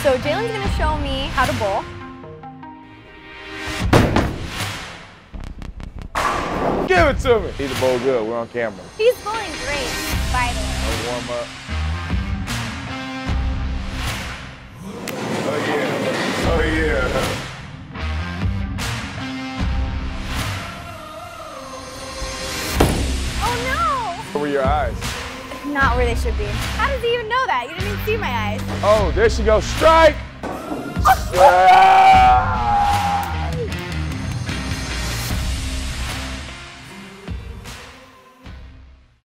So Jaylon's gonna show me how to bowl. Give it to me. He's a bowl good. We're on camera. He's bowling great, by the way. Warm up. Oh yeah. Oh yeah. Oh no! Where were your eyes? Not where they should be. How does he even know that? You didn't even see my eyes. Oh, there she goes. Strike! Yeah!